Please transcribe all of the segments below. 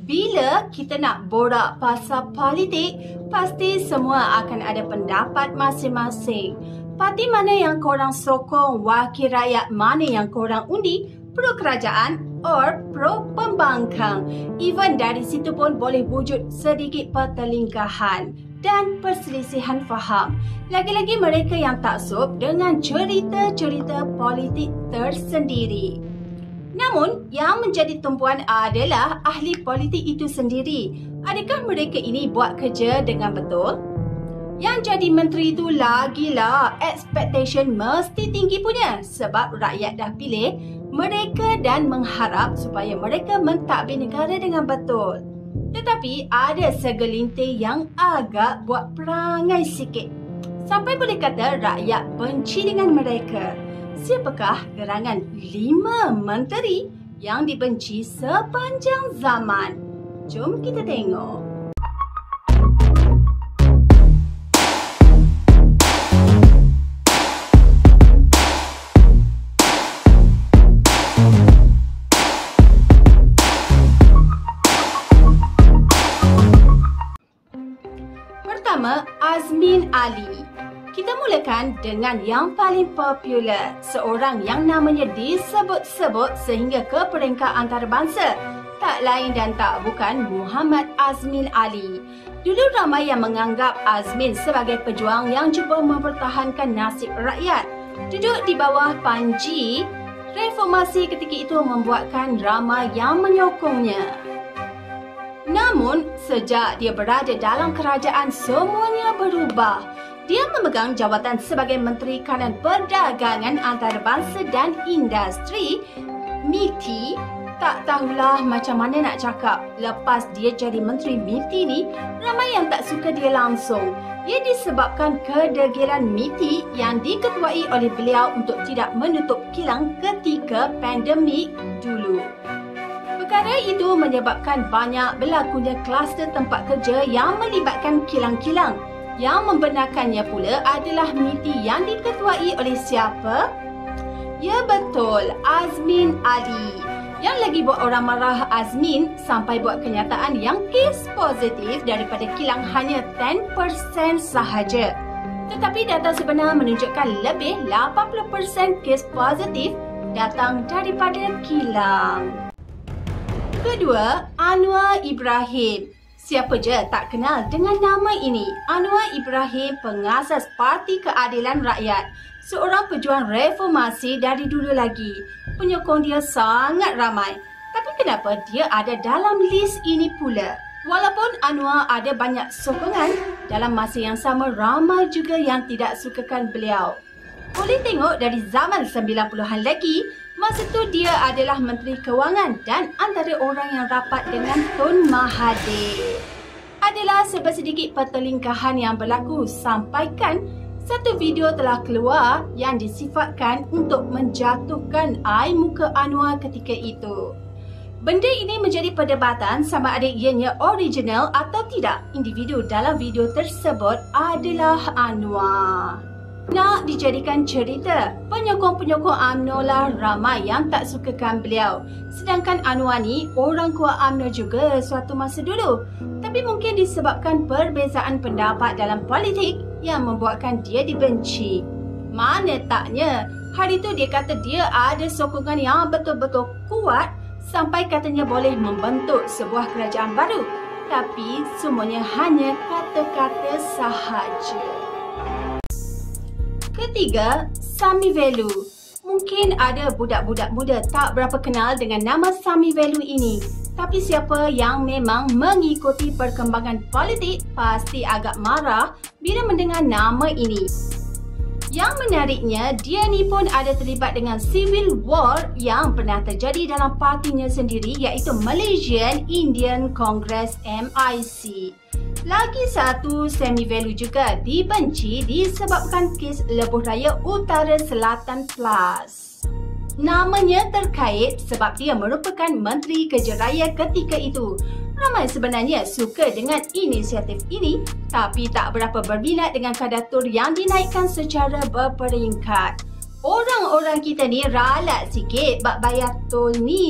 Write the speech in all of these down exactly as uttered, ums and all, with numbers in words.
Bila kita nak borak pasal politik, pasti semua akan ada pendapat masing-masing. Parti mana yang korang sokong, wakil rakyat mana yang korang undi, pro kerajaan or pro pembangkang. Even dari situ pun boleh wujud sedikit pertelingkahan dan perselisihan faham. Lagi-lagi mereka yang taksub dengan cerita-cerita politik tersendiri. Namun, yang menjadi tumpuan adalah ahli politik itu sendiri. Adakah mereka ini buat kerja dengan betul? Yang jadi menteri itu lagilah, expectation mesti tinggi punya sebab rakyat dah pilih mereka dan mengharap supaya mereka mentadbir negara dengan betul. Tetapi ada segelintir yang agak buat perangai sikit. Sampai boleh kata rakyat benci dengan mereka. Siapakah gerangan lima menteri yang dibenci sepanjang zaman? Jom kita tengok. Pertama, Azmin Ali. Kita mulakan dengan yang paling popular, seorang yang namanya disebut-sebut sehingga ke peringkat antarabangsa. Tak lain dan tak bukan Muhammad Azmin Ali. Dulu ramai yang menganggap Azmin sebagai pejuang yang cuba mempertahankan nasib rakyat. Duduk di bawah panji reformasi ketika itu membuatkan ramai yang menyokongnya. Namun, sejak dia berada dalam kerajaan, semuanya berubah. Dia memegang jawatan sebagai Menteri Kanan Perdagangan Antarabangsa dan Industri, M I T I. Tak tahulah macam mana nak cakap. Lepas dia jadi Menteri M I T I ni, ramai yang tak suka dia langsung. Ia disebabkan kedegilan M I T I yang diketuai oleh beliau untuk tidak menutup kilang ketika pandemik dulu. Perkara itu menyebabkan banyak berlakunya kluster tempat kerja yang melibatkan kilang-kilang. Yang membenarkannya pula adalah M I T I yang diketuai oleh siapa? Ya betul, Azmin Ali. Yang lagi buat orang marah Azmin sampai buat kenyataan yang kes positif daripada kilang hanya sepuluh peratus sahaja. Tetapi data sebenar menunjukkan lebih lapan puluh peratus kes positif datang daripada kilang. Kedua, Anwar Ibrahim. Siapa je tak kenal dengan nama ini? Anwar Ibrahim, pengasas Parti Keadilan Rakyat. Seorang pejuang reformasi dari dulu lagi. Penyokong dia sangat ramai. Tapi kenapa dia ada dalam lis ini pula? Walaupun Anwar ada banyak sokongan, dalam masa yang sama ramai juga yang tidak sukakan beliau. Boleh tengok dari zaman sembilan puluhan lagi, masa tu dia adalah Menteri Kewangan dan antara orang yang rapat dengan Tun Mahathir. Adalah sebab sedikit pertelingkahan yang berlaku sampaikan satu video telah keluar yang disifatkan untuk menjatuhkan air muka Anwar ketika itu. Benda ini menjadi perdebatan sama ada ianya original atau tidak. Individu dalam video tersebut adalah Anwar. Nak dijadikan cerita, penyokong-penyokong UMNO lah ramai yang tak sukakan beliau. Sedangkan Anwar ni orang kuat UMNO juga suatu masa dulu. Tapi mungkin disebabkan perbezaan pendapat dalam politik yang membuatkan dia dibenci. Mana taknya, hari tu dia kata dia ada sokongan yang betul-betul kuat sampai katanya boleh membentuk sebuah kerajaan baru. Tapi semuanya hanya kata-kata sahaja. Ketiga, Sami Velu. Mungkin ada budak-budak muda tak berapa kenal dengan nama Sami Velu ini. Tapi siapa yang memang mengikuti perkembangan politik pasti agak marah bila mendengar nama ini. Yang menariknya, dia ni pun ada terlibat dengan civil war yang pernah terjadi dalam partinya sendiri iaitu Malaysian Indian Congress M I C. Lagi satu, Sami Velu juga dibenci disebabkan kes Lebuh Raya Utara Selatan Plus. Namanya terkait sebab dia merupakan Menteri Kerja Raya ketika itu. Ramai sebenarnya suka dengan inisiatif ini tapi tak berapa berminat dengan kadar tur yang dinaikkan secara berperingkat. Orang-orang kita ni ralat sikit bak bayar tol ni.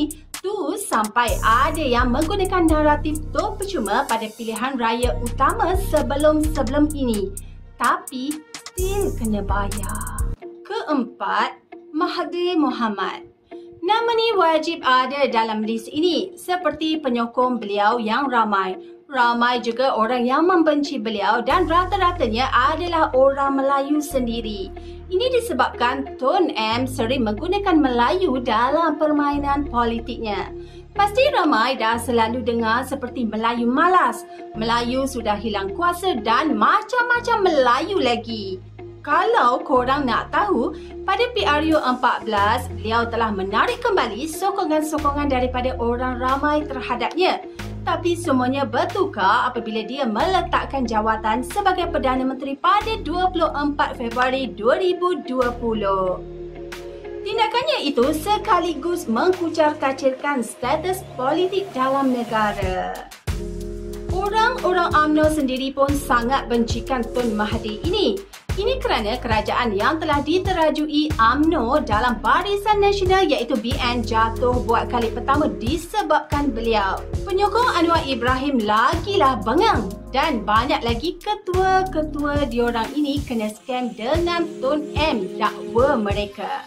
Tu sampai ada yang menggunakan naratif tol percuma pada pilihan raya utama sebelum-sebelum ini. Tapi still kena bayar. Keempat, Mahathir Mohamad. Nama ni wajib ada dalam list ini seperti penyokong beliau yang ramai. Ramai juga orang yang membenci beliau dan rata-ratanya adalah orang Melayu sendiri. Ini disebabkan Tun M sering menggunakan Melayu dalam permainan politiknya. Pasti ramai dah selalu dengar seperti Melayu malas, Melayu sudah hilang kuasa dan macam-macam Melayu lagi. Kalau korang nak tahu, pada P R U empat belas, beliau telah menarik kembali sokongan-sokongan daripada orang ramai terhadapnya. Tapi semuanya bertukar apabila dia meletakkan jawatan sebagai Perdana Menteri pada dua puluh empat Februari dua ribu dua puluh. Tindakannya itu sekaligus mengkucar-kacirkan status politik dalam negara. Orang-orang U M N O sendiri pun sangat bencikan Tun Mahathir ini. Ini kerana kerajaan yang telah diterajui U M N O dalam Barisan Nasional iaitu B N jatuh buat kali pertama disebabkan beliau. Penyokong Anwar Ibrahim lagilah bengang dan banyak lagi ketua-ketua diorang ini kena scam dengan Tun M dakwa mereka.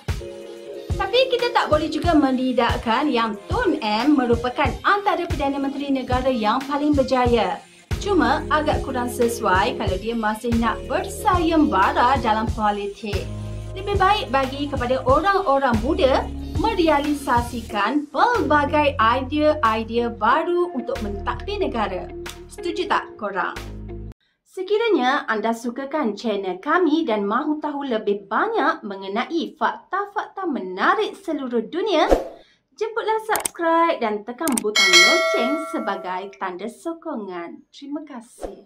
Tapi kita tak boleh juga menidakkan yang Tun M merupakan antara Perdana Menteri negara yang paling berjaya. Cuma agak kurang sesuai kalau dia masih nak bersayembara dalam politik. Lebih baik bagi kepada orang-orang muda merealisasikan pelbagai idea-idea baru untuk mentadbir negara. Setuju tak korang? Sekiranya anda sukakan channel kami dan mahu tahu lebih banyak mengenai fakta-fakta menarik seluruh dunia, jemputlah subscribe dan tekan butang loceng sebagai tanda sokongan. Terima kasih.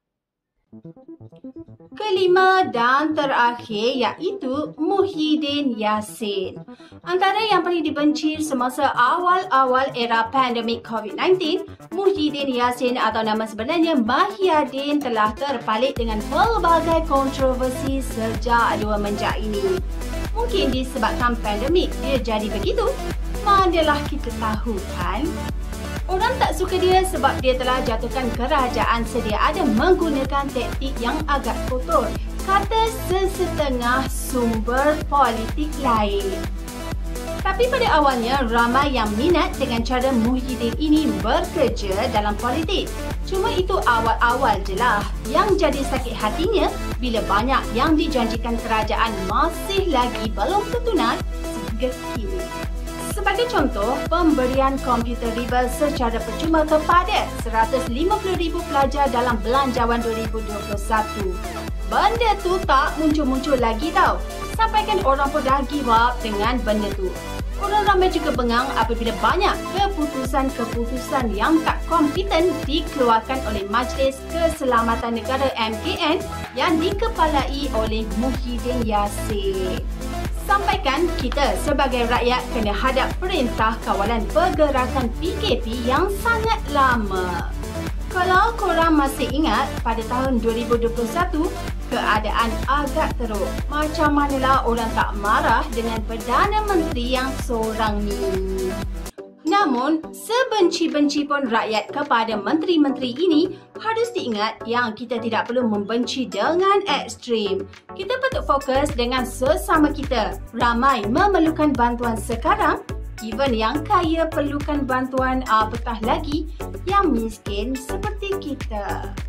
Kelima dan terakhir iaitu Muhyiddin Yassin. Antara yang paling dibenci semasa awal-awal era pandemik COVID sembilan belas, Muhyiddin Yassin atau nama sebenarnya Mahyadin telah terpalit dengan pelbagai kontroversi sejak dua menjak ini. Mungkin disebabkan pandemik dia jadi begitu. Manalah kita tahu kan? Orang tak suka dia sebab dia telah jatuhkan kerajaan sedia ada menggunakan taktik yang agak kotor, kata sesetengah sumber politik lain. Tapi pada awalnya ramai yang minat dengan cara Muhyiddin ini bekerja dalam politik. Cuma itu awal-awal je lah. Yang jadi sakit hatinya bila banyak yang dijanjikan kerajaan masih lagi belum tertunai sehingga kini. Sebagai contoh, pemberian komputer riba secara percuma kepada seratus lima puluh ribu pelajar dalam Belanjawan dua ribu dua puluh satu. Benda tu tak muncul-muncul lagi tau. Sampaikan orang pun dah give up dengan benda tu. Orang ramai juga bengang apabila banyak keputusan-keputusan yang tak kompeten dikeluarkan oleh Majlis Keselamatan Negara M K N yang dikepalai oleh Muhyiddin Yassin. Sampaikan kita sebagai rakyat kena hadap perintah kawalan pergerakan P K P yang sangat lama. Kalau korang masih ingat, pada tahun dua ribu dua puluh satu, keadaan agak teruk. Macam manalah orang tak marah dengan Perdana Menteri yang seorang ni. Namun, sebenci-benci pun rakyat kepada menteri-menteri ini, harus diingat yang kita tidak perlu membenci dengan ekstrim. Kita patut fokus dengan sesama kita. Ramai memerlukan bantuan sekarang, even yang kaya perlukan bantuan, apatah lagi yang miskin seperti kita.